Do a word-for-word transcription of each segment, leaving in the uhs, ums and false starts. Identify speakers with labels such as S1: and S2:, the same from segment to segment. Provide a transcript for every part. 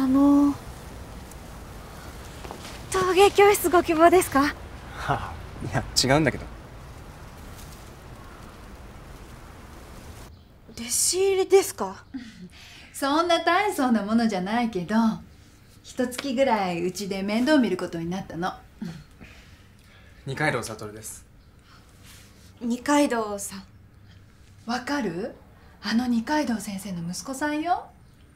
S1: あの陶芸教室ご希望ですか？
S2: はあ、いや違うんだけど。
S1: 弟子入りですか？
S3: そんな大層なものじゃないけど、一月ぐらいうちで面倒見ることになったの。
S2: 二階堂悟です。
S1: 二階堂さん。
S3: わかる？あの二階堂先生の息子さんよ。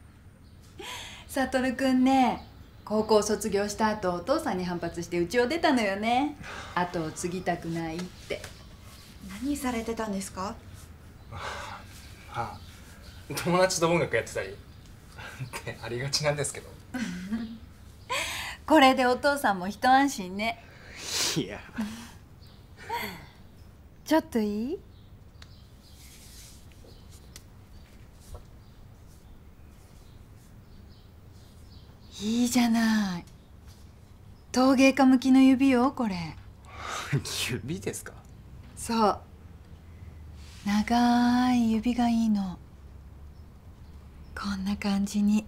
S3: 悟くんね、高校卒業した後お父さんに反発して家を出たのよね。後を継ぎたくないって。
S1: 何されてたんですか？
S2: ああ、友達と音楽やってたりってありがちなんですけど。
S3: これでお父さんも一安心ね。
S2: いや
S3: ちょっといい？いいじゃない。陶芸家向きの指よ、これ。
S2: 指ですか？
S3: そう。長い指がいいの。こんな感じに。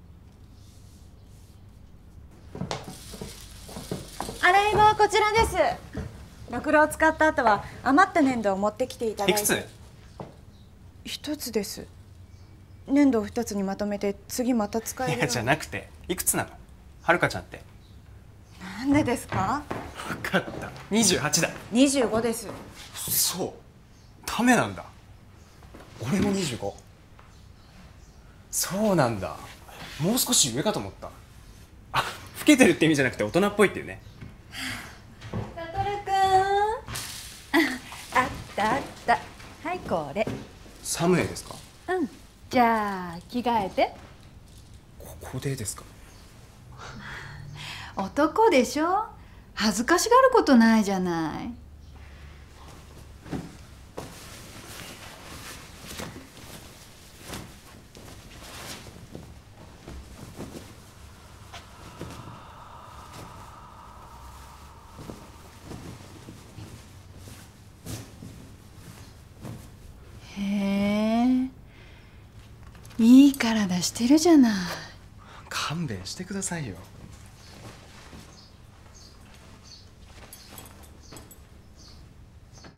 S1: 洗い場はこちらです。ろくろを使った後は余った粘土を持ってきていただいて。
S2: いくつ？
S1: 一つです。粘土を二つにまとめて次また使えるように。
S2: いやじゃなくて、いくつなの？はるかちゃんって。
S1: なんでですか？
S2: 分かった、にじゅうはちだ。
S1: 二十五です。
S2: そう、ダメなんだ。俺もにじゅうご。そうなんだ、もう少し上かと思った。あ、老けてるって意味じゃなくて大人っぽいっていうね。
S3: さとるくん、あったあった。はい、これ。
S2: サムエですか？
S3: うん、じゃあ着替えて。
S2: ここでですか？
S3: 男でしょ、恥ずかしがることないじゃない。へえ、いい体してるじゃない。
S2: 勘弁してくださいよ。